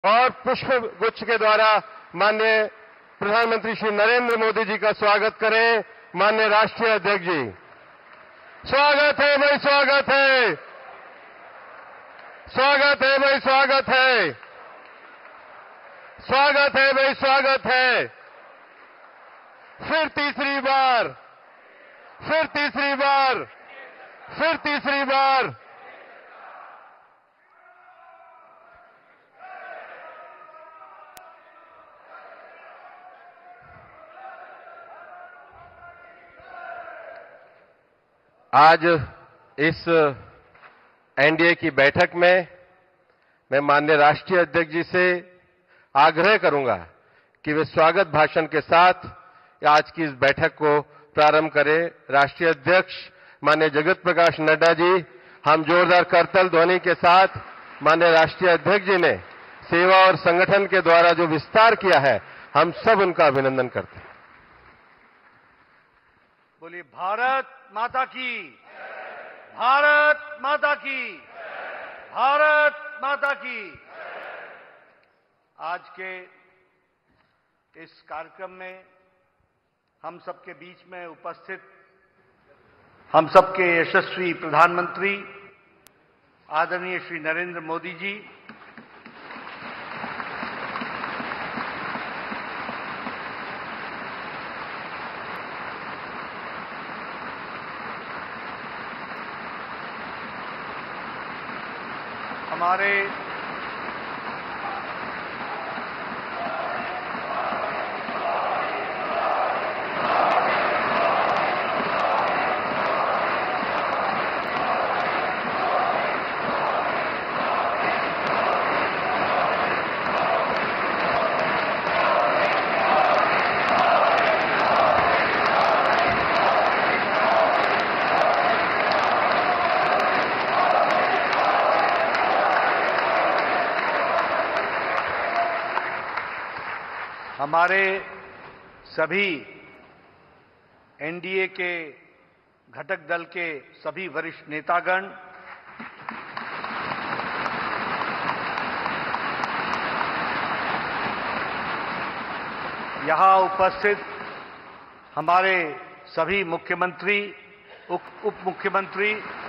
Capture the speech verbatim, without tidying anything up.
और पुष्प गुच्छ के द्वारा माननीय प्रधानमंत्री श्री नरेंद्र मोदी जी का स्वागत करें। माननीय राष्ट्रीय अध्यक्ष जी, स्वागत है भाई, स्वागत है, स्वागत है भाई, स्वागत है, स्वागत है भाई, स्वागत है। फिर तीसरी बार, फिर तीसरी बार, फिर तीसरी बार। आज इस एनडीए की बैठक में मैं माननीय राष्ट्रीय अध्यक्ष जी से आग्रह करूंगा कि वे स्वागत भाषण के साथ आज की इस बैठक को प्रारंभ करें। राष्ट्रीय अध्यक्ष माननीय जगत प्रकाश नड्डा जी, हम जोरदार करताल ध्वनि के साथ माननीय राष्ट्रीय अध्यक्ष जी ने सेवा और संगठन के द्वारा जो विस्तार किया है, हम सब उनका अभिनंदन करते हैं। बोलिए भारत माता की, भारत माता की, भारत माता की। आज के इस कार्यक्रम में हम सबके बीच में उपस्थित हम सबके यशस्वी प्रधानमंत्री आदरणीय श्री नरेंद्र मोदी जी, हमारे हमारे सभी एनडीए के घटक दल के सभी वरिष्ठ नेतागण, यहां उपस्थित हमारे सभी मुख्यमंत्री, उप मुख्यमंत्री